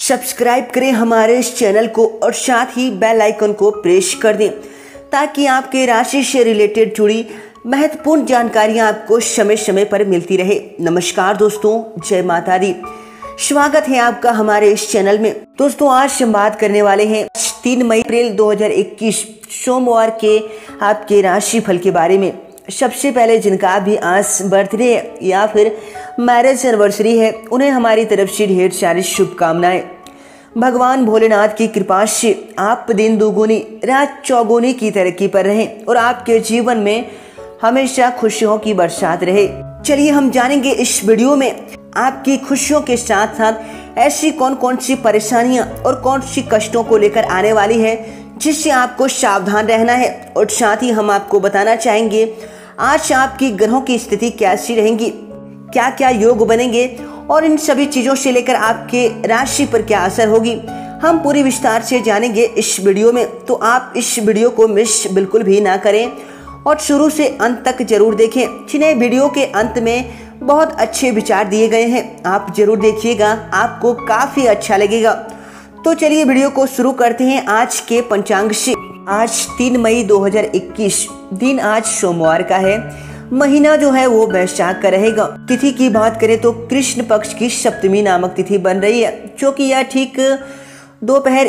Subscribe करें हमारे इस चैनल को और साथ ही बेल आइकन को प्रेस कर दें ताकि आपके राशि से रिलेटेड जुड़ी महत्वपूर्ण जानकारियां आपको समय समय पर मिलती रहे। नमस्कार दोस्तों, जय माता दी। स्वागत है आपका हमारे इस चैनल में। दोस्तों, आज हम बात करने वाले हैं 3 मई अप्रैल 2021 सोमवार के आपके राशि फल के बारे में। सबसे पहले जिनका भी आज बर्थडे है या फिर मैरिज एनिवर्सरी है, उन्हें हमारी तरफ से ढेर सारी शुभकामनाएं। भगवान भोलेनाथ की कृपा से आप दिन दुगुनी रात चौगुनी की तरक्की पर रहें और आपके जीवन में हमेशा खुशियों की बरसात रहे। चलिए हम जानेंगे इस वीडियो में आपकी खुशियों के साथ साथ ऐसी कौन कौन सी परेशानियां और कौन सी कष्टों को लेकर आने वाली है जिससे आपको सावधान रहना है। और साथ ही हम आपको बताना चाहेंगे आज आपकी ग्रहों की स्थिति कैसी रहेंगी, क्या क्या योग बनेंगे और इन सभी चीजों से लेकर आपके राशि पर क्या असर होगी, हम पूरी विस्तार से जानेंगे इस वीडियो में। तो आप इस वीडियो को मिस बिल्कुल भी ना करें और शुरू से अंत तक जरूर देखें। जिन्हें वीडियो के अंत में बहुत अच्छे विचार दिए गए हैं, आप जरूर देखिएगा, आपको काफी अच्छा लगेगा। तो चलिए वीडियो को शुरू करते हैं आज के पंचांग से। आज 3 मई 2021 दिन आज सोमवार का है। महीना जो है वो वैशाख का रहेगा। तिथि की बात करें तो कृष्ण पक्ष की सप्तमी नामक तिथि बन रही है, जो कि यह ठीक दोपहर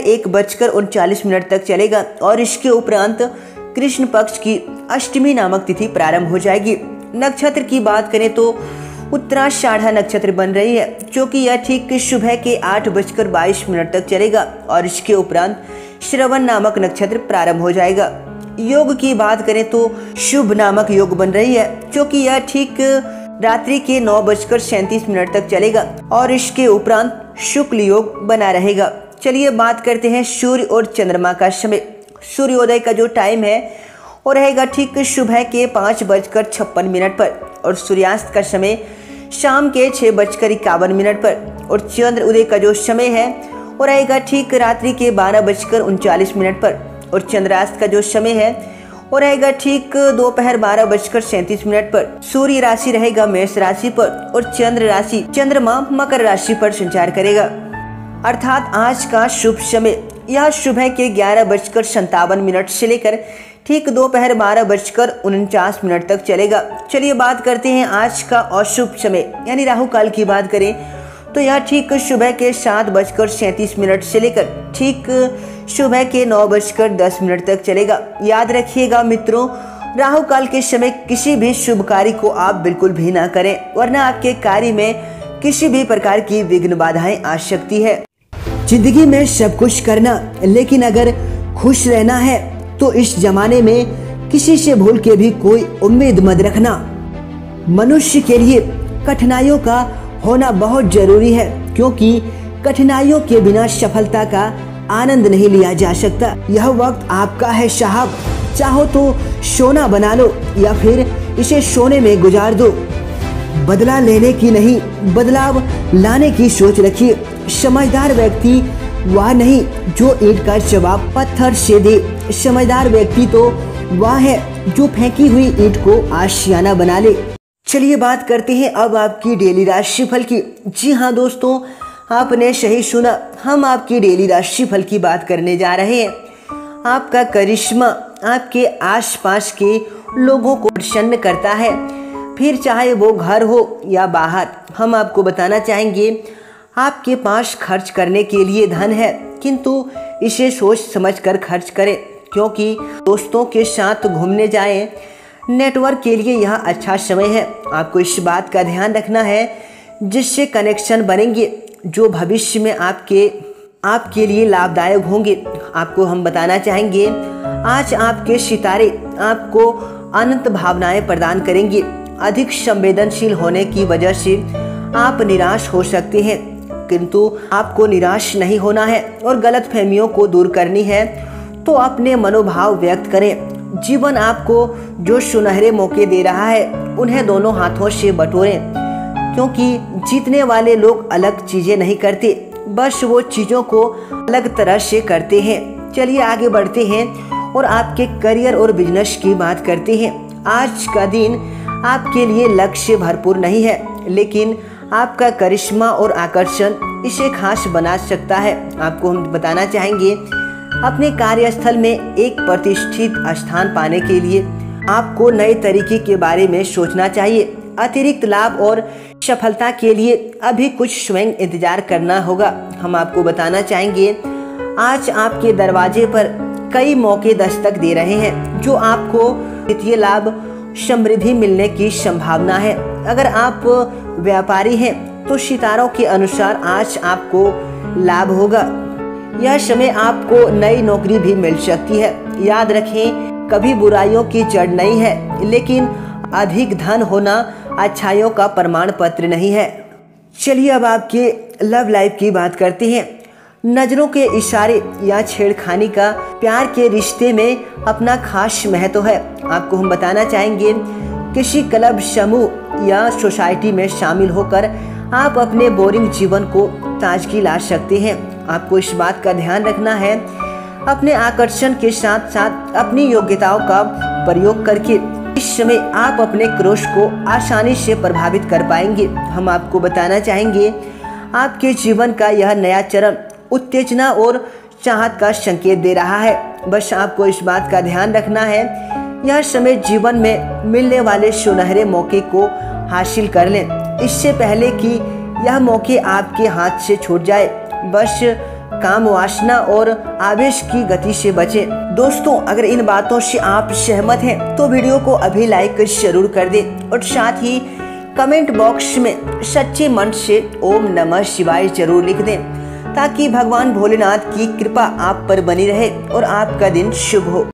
1:39 तक चलेगा और इसके उपरांत कृष्ण पक्ष की अष्टमी नामक तिथि प्रारंभ हो जाएगी। नक्षत्र की बात करें तो उत्तराषाढ़ा नक्षत्र बन रही है, जो कि यह ठीक सुबह के 8:22 तक चलेगा और इसके उपरांत श्रवण नामक नक्षत्र प्रारंभ हो जाएगा। योग की बात करें तो शुभ नामक योग बन रही है, जो कि यह ठीक रात्रि के 9:37 तक चलेगा और इसके उपरांत शुक्ल योग बना रहेगा। चलिए बात करते हैं सूर्य और चंद्रमा का समय। सूर्योदय का जो टाइम है वो रहेगा ठीक सुबह के 5:56 पर और सूर्यास्त का समय शाम के 6:51 पर और चंद्र उदय का जो समय है वो रहेगा ठीक रात्रि के 12:39 पर और चंद्रास्त का जो समय है वो रहेगा ठीक दोपहर 12:37 पर। सूर्य राशि रहेगा मेष राशि पर और चंद्रमा मकर राशि पर संचार करेगा। अर्थात आज का शुभ समय यह सुबह के 11:57 से लेकर ठीक दोपहर 12:49 तक चलेगा। चलिए बात करते हैं आज का अशुभ समय यानी राहु काल की बात करें तो यह ठीक सुबह के 7:37 से लेकर ठीक सुबह के 9:10 तक चलेगा। याद रखिएगा मित्रों, राहु काल के समय किसी भी शुभ कार्य को आप बिल्कुल भी ना करें, वरना आपके कार्य में किसी भी प्रकार की विघ्न बाधाएं आ सकती है। जिंदगी में सब कुछ करना, लेकिन अगर खुश रहना है तो इस जमाने में किसी से भूल के भी कोई उम्मीद मत रखना। मनुष्य के लिए कठिनाइयों का होना बहुत जरूरी है, क्योंकि कठिनाइयों के बिना सफलता का आनंद नहीं लिया जा सकता। यह वक्त आपका है साहब, चाहो तो सोना बना लो या फिर इसे सोने में गुजार दो। बदला लेने की नहीं, बदलाव लाने की सोच रखिए। समझदार व्यक्ति वह नहीं जो ईंट का जवाब पत्थर से दे, समझदार व्यक्ति तो वह है जो फेंकी हुई ईंट को आशियाना बना ले। चलिए बात करते हैं अब आपकी डेली राशिफल की। जी हाँ दोस्तों, आपने सही सुना, हम आपकी डेली राशिफल की बात करने जा रहे हैं। आपका करिश्मा आपके आसपास के लोगों को प्रसन्न करता है, फिर चाहे वो घर हो या बाहर। हम आपको बताना चाहेंगे आपके पास खर्च करने के लिए धन है, किंतु इसे सोच समझ कर खर्च करें, क्योंकि दोस्तों के साथ घूमने जाएं। नेटवर्क के लिए यह अच्छा समय है। आपको इस बात का ध्यान रखना है जिससे कनेक्शन बनेंगे जो भविष्य में आपके लिए लाभदायक होंगे। आपको हम बताना चाहेंगे आज आपके सितारे आपको अनंत भावनाएं प्रदान करेंगे। अधिक संवेदनशील होने की वजह से आप निराश हो सकते हैं, किंतु आपको निराश नहीं होना है और गलतफहमियों को दूर करनी है तो अपने मनोभाव व्यक्त करें। जीवन आपको जो सुनहरे मौके दे रहा है उन्हें दोनों हाथों से बटोरें, क्योंकि जीतने वाले लोग अलग चीजें नहीं करते, बस वो चीजों को अलग तरह से करते हैं। चलिए आगे बढ़ते हैं और आपके करियर और बिजनेस की बात करते हैं। आज का दिन आपके लिए लक्ष्य भरपूर नहीं है, लेकिन आपका करिश्मा और आकर्षण इसे खास बना सकता है। आपको हम बताना चाहेंगे, अपने कार्यस्थल में एक प्रतिष्ठित स्थान पाने के लिए आपको नए तरीके के बारे में सोचना चाहिए। अतिरिक्त लाभ और सफलता के लिए अभी कुछ स्वयं इंतजार करना होगा। हम आपको बताना चाहेंगे, आज आपके दरवाजे पर कई मौके दस्तक दे रहे हैं जो आपको वित्तीय लाभ, समृद्धि मिलने की संभावना है। अगर आप व्यापारी हैं तो सितारों के अनुसार आज आपको लाभ होगा। यह समय आपको नई नौकरी भी मिल सकती है। याद रखें, कभी बुराइयों की जड़ नहीं है, लेकिन अधिक धन होना अच्छाइयों का प्रमाण पत्र नहीं है। चलिए अब आपके लव लाइफ की बात करते हैं। नजरों के इशारे या छेड़खानी का प्यार के रिश्ते में अपना खास महत्व है। आपको हम बताना चाहेंगे, किसी क्लब, समूह या सोसाइटी में शामिल होकर आप अपने बोरिंग जीवन को ताजगी ला सकते हैं। आपको इस बात का ध्यान रखना है, अपने आकर्षण के साथ साथ अपनी योग्यताओं का प्रयोग करके इस समय आप अपने क्रोध को आसानी से प्रभावित कर पाएंगे। हम आपको बताना चाहेंगे, आपके जीवन का यह नया चरण उत्तेजना और चाहत का संकेत दे रहा है। बस आपको इस बात का ध्यान रखना है, यह समय जीवन में मिलने वाले सुनहरे मौके को हासिल कर लें, इससे पहले कि यह मौके आपके हाथ से छूट जाए। बस काम वासना और आवेश की गति से बचें। दोस्तों, अगर इन बातों से आप सहमत हैं तो वीडियो को अभी लाइक जरूर कर दें और साथ ही कमेंट बॉक्स में सच्चे मन से ओम नमः शिवाय जरूर लिख दें, ताकि भगवान भोलेनाथ की कृपा आप पर बनी रहे और आपका दिन शुभ हो।